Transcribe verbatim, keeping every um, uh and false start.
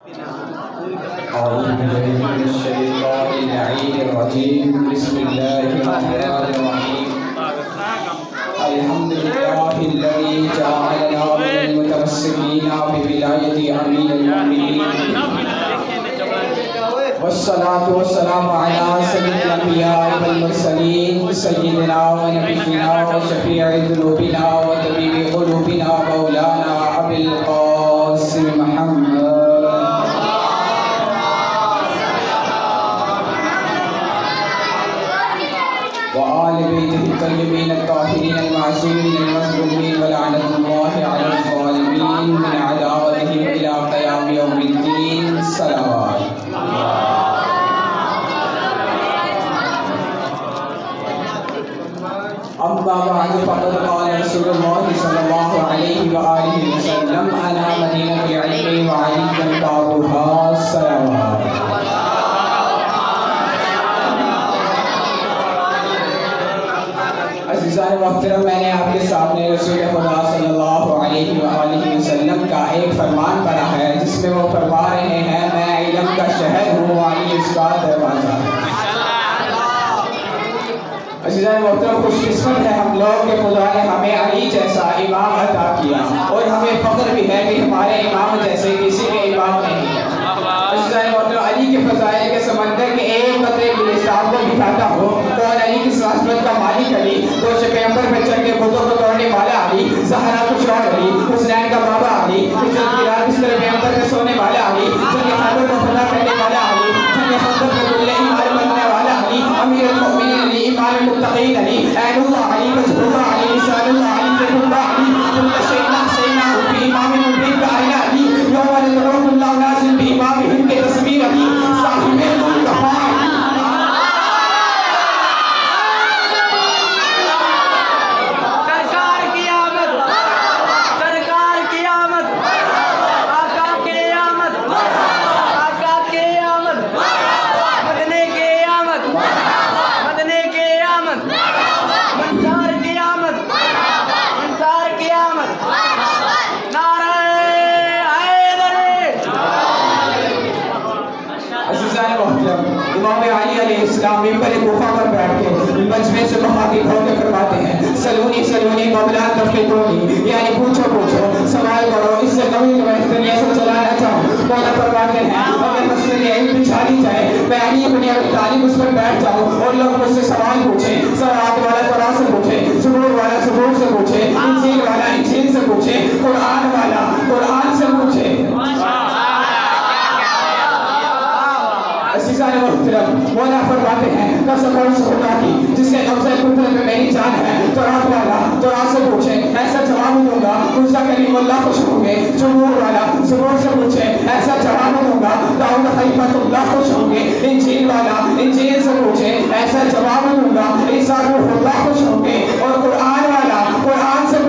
أعوذ بالله من الشيطان اللعين الرجيم بسم الله الرحمن الرحيم الحمد لله الذي جعلنا من المتمسكين بولاية أمير المؤمنين والصلاة والسلام على سيد الأنبياء والمرسلين سيدنا ونبينا وشفيع ذنوبنا وطبيب قلوبنا مولانا أبي القاسم محمد وآل بيته الطيبين الطاهرين المعصومين المظلومين ولعنة الله على الظالمين من عداوتهم إلى قيام يوم الدين صلوات. أما بعد فقد قال رسول الله صلى الله عليه وآله وسلم أنا مدينة العلم وعلي بابها صلوات. عزیزان محترم، میں نے آپ کے سامنے رسول خدا صلی اللہ علیہ وآلہ وسلم کا ایک فرمان پڑھا ہے جس میں وہ فرما رہے ہیں میں علم کا شہر ہوں علی اس کا دروازہ. عزیزان محترم، خوش قسمت ہے ہم لوگ کہ خدا نے ہمیں علی جیسا امام عطا کیا اور ہمیں فخر بھی ہے کہ ہمارے امام جیسے کسی کے امام نہیں ہے. عزیزان محترم، علی کے فضائل کے سمندر کے ایک قطرے گلستان کو دکھاتا ہو تو علی کس عظمت کا مالک علی، دو پیغمبر پہ چڑھ کے بتوں کو توڑنے والا علی، زہرا کو شوہر علی، حسنین کا بابا علی، عزت کی رات بستر پیغمبر پہ سونے والا علی، جنگ خیبر کو فتح کرنے والا علی، جنگ خندق میں کل ایمان بننے والا علی، امیر المؤمنین علی، امام المتقین علی، عین اللہ علی، وجہ اللہ علی، لسان اللہ علی، ذکر اللہ علی، کل شیء احصیناہ فی امام مبین کا علی علی، یوم یدعو اللہ نازل بامامہم کے تصویر علی، صاحب ملک کفار امام علی علیہ السلام ممبر کوفہ پر بیٹھ کے مجمع سے مخاطب ہو کے فرماتے ہیں سلونی سلونی قبلا تفقدونی، یعنی پوچھو پوچھو سوال کرو اس سے طویل وقت میں ایسا چلانا چاہوں. مولا فرماتے ہیں اگر مسئلہ علم بچھا لی جائے میں علی ابن ابی طالب اس پر بیٹھ جاؤں اور لوگ مجھ سے سوال پوچھیں، سوات والا تورات سے پوچھے، زبور والا زبور سے پوچھے، انجیل والا انجیل سے پوچھے، قرآن والا قرآن سے پوچھے. عزیزان محترم، مولا فرماتے ہیں قسم اس خدا کی جس کے قبضہ قدرت میں میری جان ہے، تورات والا تورات سے پوچھے ایسا جواب دوں گا موسیٰ کلیم اللہ خوش ہوں گے، زبور والا زبور سے پوچھے ایسا جواب دوں گا داؤد خلیفۃ اللہ خوش ہوں گے، انجیل والا انجیل سے پوچھے ایسا جواب دوں گا عیسیٰ روح اللہ خوش ہوں گے، اور قرآن والا قرآن سے